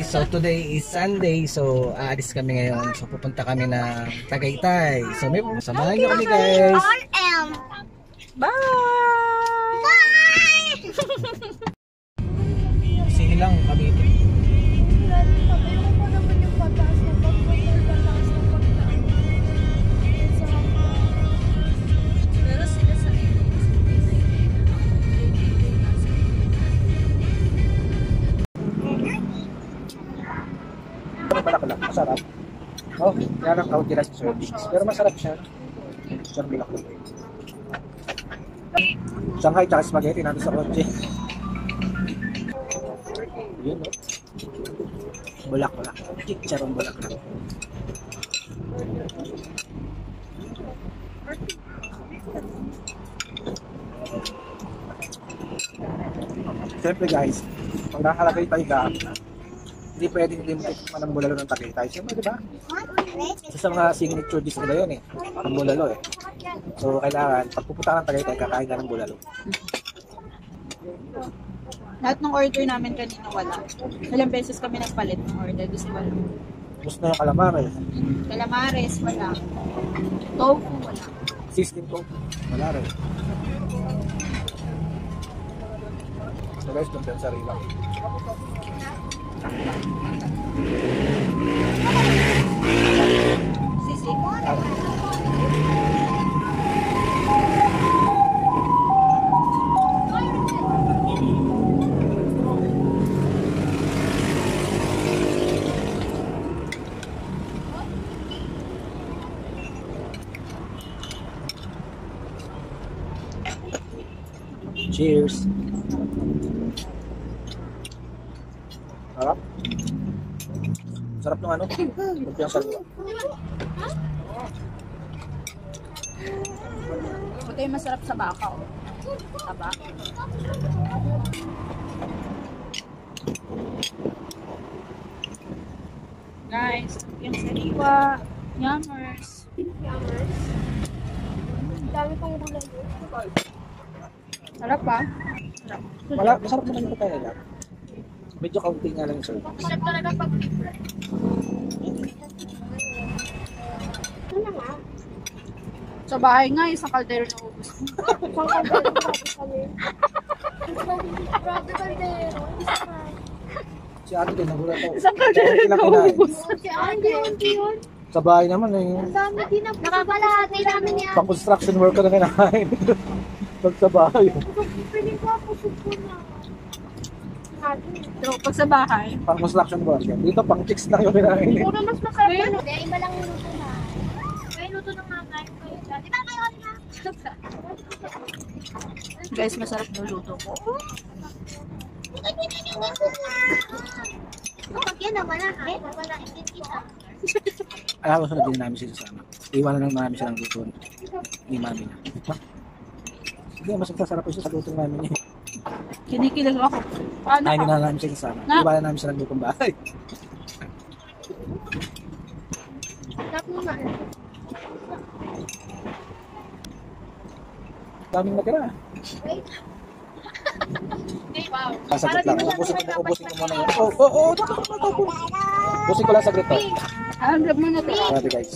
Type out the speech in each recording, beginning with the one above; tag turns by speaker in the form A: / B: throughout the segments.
A: So today is Sunday, so aalis kami ngayon. So pupunta kami ng Tagaytay. So may samahan niyo kami guys.
B: Bye!
A: Bye! Sige lang kami ito. Masarap. Oh, yan ang kaunti lang sa service. Pero masarap siya. Sarap lang. Shanghai tsaka spaghetti natin sa kotse. Yun, no? Bulak-bulak. Chicharong bulak-bulak. Siyempre guys, pag nakalagay tayo ka, hindi pwedeng limited man ang bulalo ng Tagaytay. Siyempre, di ba? Isa sa mga signature dish nila yun eh. Ang bulalo eh. So, kailangan, pag pupunta ng Tagaytay, kakain ka ng bulalo.
B: Lahat ng order namin kanina wala. Ilang beses kami nagpalit ng order. Gusto wala.
A: Gusto na yung calamares.
B: Calamares, wala. Tofu, wala.
A: System ko, wala rin. So guys, kumpensa rin lang.
B: Sisi.
A: Cheers. Sarap. Sarap ng ano? Kumpiang sarap.
B: Ito yung masarap sa bakaw. Taba. Guys, yung sariwa. Yummers. Yummers. Dami pang gulay. Sarap pa. Sarap.
A: Wala, masarap naman yung kaya lang. Medyo kaunti nga lang yung sarap.
B: Sarap talaga pag... Ano nga? Sa bahay nga, isang kaldero na ubus. Isang kaldero na ubus kami. Grabe kaldero.
A: Si ate din, nagulat ako.
B: Isang kaldero na ubus.
C: Si ate yun.
A: Sa bahay naman eh.
C: Ang dami din na nakakalahati namin yan.
A: Pang construction worker na kinakain. Pag sa bahay.
C: Piling ko ako supo na.
B: So, pag sa bahay,
A: Pang construction worker. Dito pang chicks lang yung kinain.
C: Puro mas masarap yun. Hindi, iba lang yung luto na. Kaya luto ng mga kain ko yun. Di ba kayo na?
B: guys, masarap na luto ko.
C: Kapag yan na malaki, wala ikit-kita.
A: Alam ko na din namin sila sama. Iwanan lang namin silang luto ni mami na. Hindi, mas masarap po siya sa luto namin niya.
B: Kinikilig ako. Paano
A: Ay, hindi
B: ka?
A: na namin sila sama.
B: Na?
A: Iwanan namin silang lutong bahay.
C: Tap mo na.
A: Daming natira.
C: Wait.
B: Okay, wow.
A: Saglit lang. Ubusin ko muna yun. Oo. Ubusin ko lang saglit to.
B: Ang grab mo na ito.
A: Grabe guys.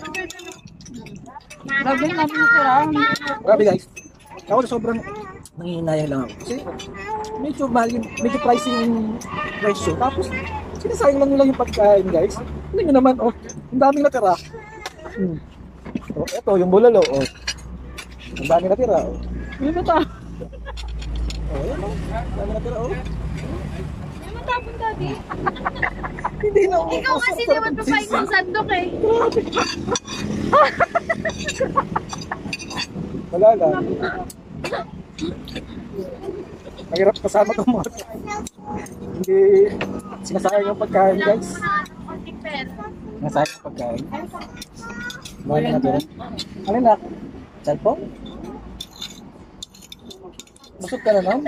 B: Grabe namin ito lang.
A: Grabe guys. Ako na sobrang nangihinayang lang ako. Kasi medyo mahal yung, medyo pricing yung presyo. Tapos sinasayang lang nila yung pagkain guys. Hindi nyo naman, oh. Ang daming natira. Oh, ito yung bulalo, oh. Ang daming natira, oh.
B: Ano ba ito?
A: Oh, yan, oh. Ang daming natira, oh.
C: May matapon daddy.
A: Hindi na, oh.
C: Ikaw kasi naman papain ng sandok eh.
A: Wala lang. Mahirap kasama itong mga. Hindi sinasayang yung pagkain guys. Sinasayang yung pagkain. Mahal na natira. Ano na? Cellphone? Busog ka na nun?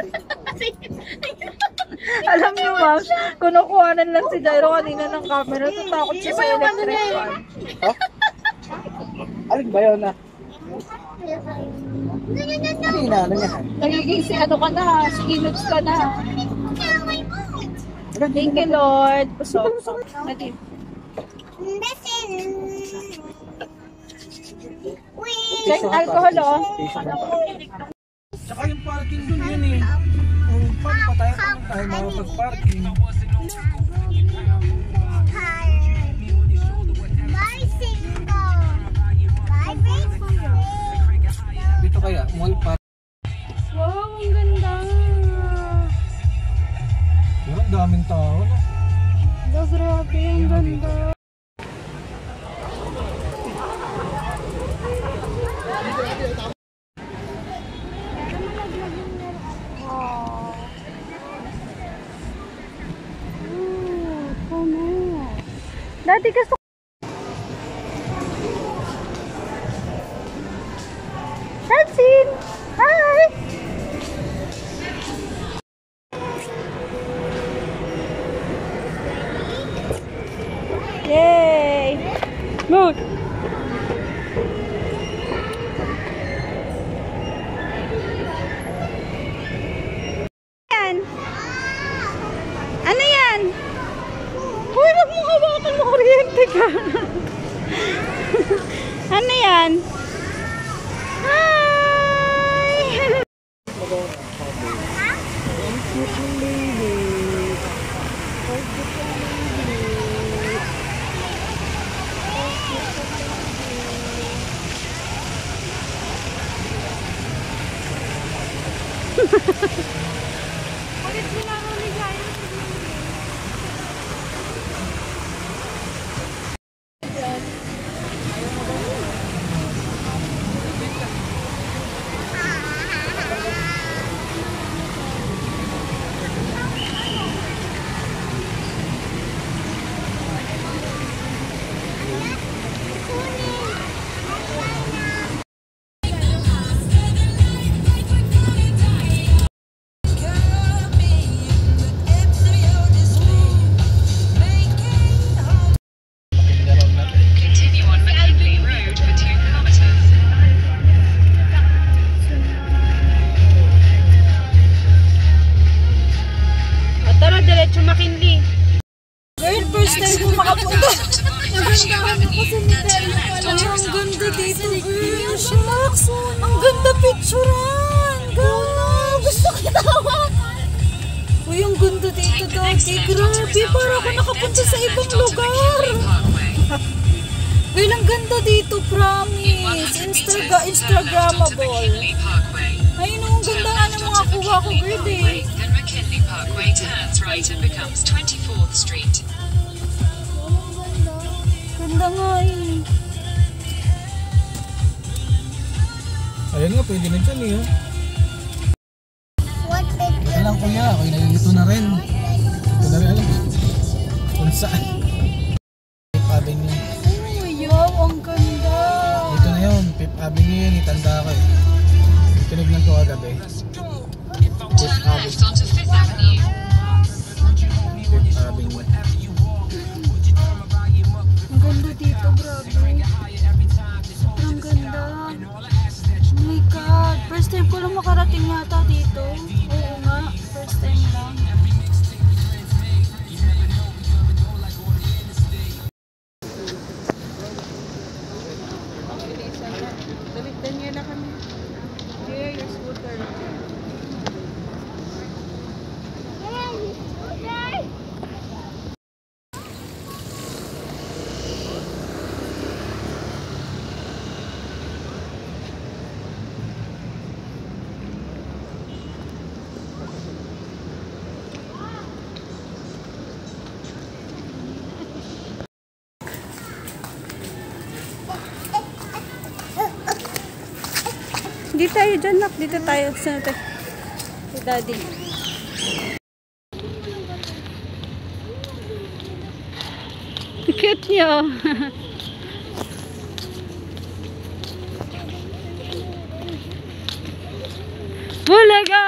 B: Alam niyo ma'am, kunukuhanan lang si Jairo kanina ng camera. Tatakot siya sa electric fan.
A: Ha? Alin ba yun na? Hindi na, ano yan?
B: Nagiging si ano ka na, si Inox ka na. Thank you, Lord. So, Mati. Check alcohol, oh.
A: Tsaka yung parking dun yun eh. Kung paano pa tayo makapag-parking? Dito kaya, mall park.
B: Wow, ang ganda.
A: Pero ang daming tao, no?
B: Grabe, ang ganda. Dati gusto Hansin! Hi! Yay! Mood! Yan! Ano yan? Uy, wag mo hawakan mo, kuryente ka. Ano yan? Hi! Tara, diretso McKinley. Girl, first time ko makapunta. Nagandahan ako sa cemetery pala. Ang ganda dito, girl. Shucks. Ang ganda picturean. Girl, gusto kitawa. Uy, ang ganda dito, Dati. Grabe, para ako nakapunta sa ibang lugar. Girl, ang ganda dito, promise. Instagrammable. Ayun, ang ganda nga ng mga kuha ko, girl, eh.
D: Parkway turns right and becomes 24th Street.
B: Ganda nga eh.
A: Ayun nga, pwede na dyan eh. Ito lang kuya, okay na dito na rin. Ito na rin alam. Kung saan. Fifth Avenue.
B: Oh, yaw, ang ganda.
A: Dito na yun, Fifth Avenue yun, itanda ko eh. Tinignan ko kagabi. Fifth
D: Left
A: Avenue.
D: onto 5th Avenue.
A: Fifth Avenue.
B: Ang ganda dito, grabe. Sobrang ganda. Oh my God. First time ko lang makarating yata dito. Oo nga, first time lang. Dalitan niya na kami. Here, your scooter. Dito tayo dyan, Nak. Dito tayo. Saan natin? Si Daddy. Cute niyo. Bulaga!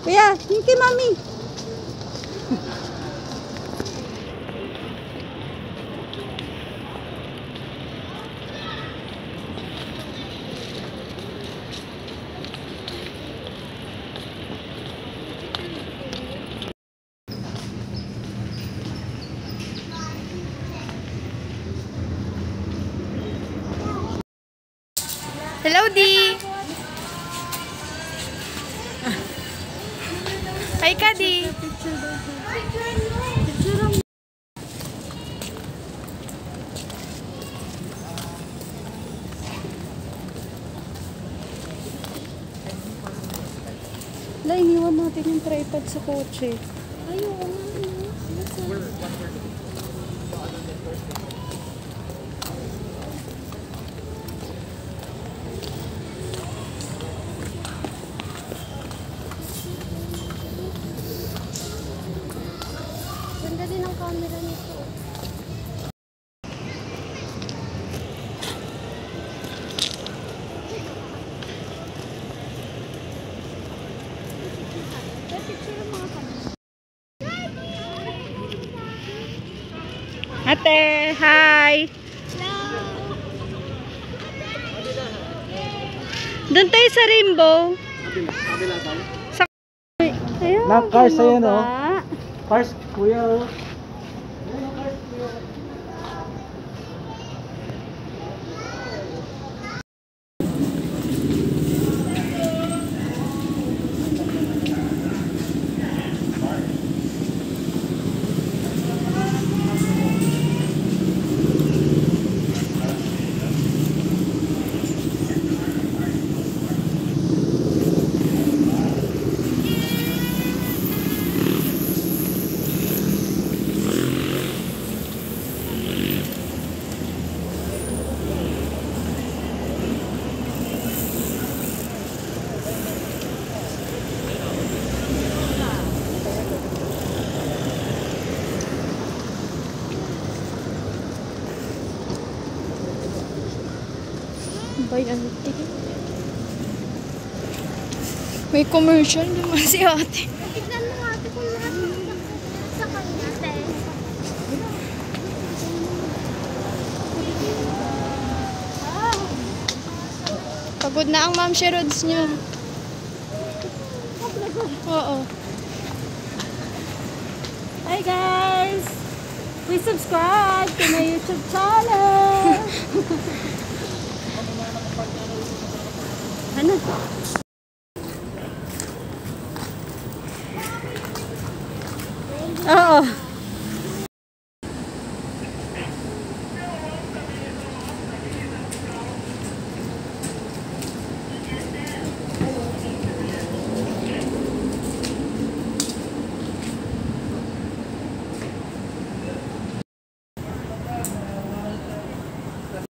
B: Kuya, yung kay mami. Hello, Di. Hi, ka, Di. Wala, iniwan natin yung tripod sa kotse.
C: Ayoko nga. Ganda din ang camera nito.
B: Ate, hi. Doon tayo sa Rainbow. Sa ayun,
A: Na, cars ayan, oh.
B: bumaba.
A: Cars, kuya. Oh.
B: Bay, ano ito? May commercial naman si ate.
C: Tignan mo ate kung lahat ng sa kanya, te.
B: Pagod na ang ma'am Sherods niya. Oo.
E: Hi guys! Please subscribe to my YouTube channel! Ano?